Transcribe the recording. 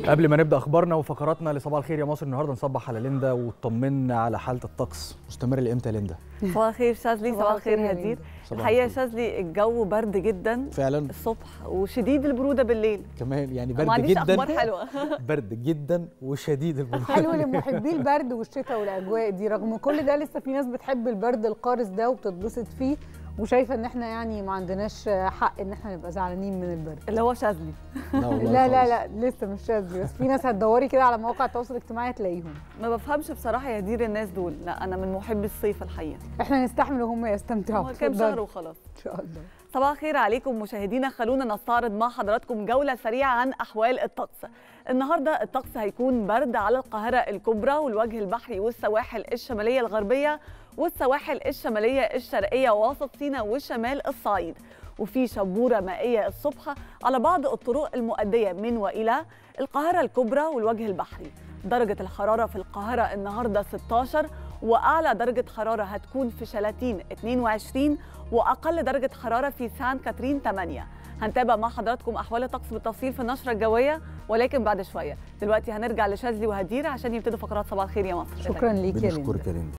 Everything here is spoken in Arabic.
قبل ما نبدا اخبارنا وفقراتنا لصباح الخير يا مصر، النهارده نصبح على ليندا وطمنا على حاله الطقس. مستمر لامتى ليندا؟ صباح الخير شاذلي. صباح الخير هدير. الحقيقه شاذلي الجو برد جدا فعلا الصبح وشديد البروده بالليل كمان، يعني ما برد عنديش جدا اخبار حلوه. برد جدا وشديد البروده. حلو لمحبي البرد والشتاء والاجواء دي. رغم كل ده لسه في ناس بتحب البرد القارس ده وبتتبسط فيه، وشايفه ان احنا يعني ما عندناش حق ان احنا نبقى زعلانين من البرد اللي هو شاذلي. لا لسه مش شاذلي، بس في ناس هتدوري كده على مواقع التواصل الاجتماعي هتلاقيهم. ما بفهمش بصراحه يا دير الناس دول. لا انا من محبي الصيف الحقيقه. احنا نستحمل وهم يستمتعوا. هو كام شهر وخلاص ان شاء الله. صباح الخير عليكم مشاهدينا. خلونا نستعرض مع حضراتكم جوله سريعه عن احوال الطقس. النهارده الطقس هيكون برد على القاهره الكبرى والوجه البحري والسواحل الشماليه الغربيه والسواحل الشماليه الشرقيه ووسط سيناء وشمال الصعيد، وفي شبوره مائيه الصبح على بعض الطرق المؤديه من والى القاهره الكبرى والوجه البحري. درجه الحراره في القاهره النهارده 16، واعلى درجه حراره هتكون في شلاتين 22، واقل درجه حراره في سان كاترين 8. هنتابع مع حضراتكم احوال الطقس بالتفصيل في النشره الجويه ولكن بعد شويه. دلوقتي هنرجع لشاذلي وهدير عشان يبتدوا فقرات صباح الخير يا مصر. شكرا ليك يا ليندا. بنشكرك يا ليندا.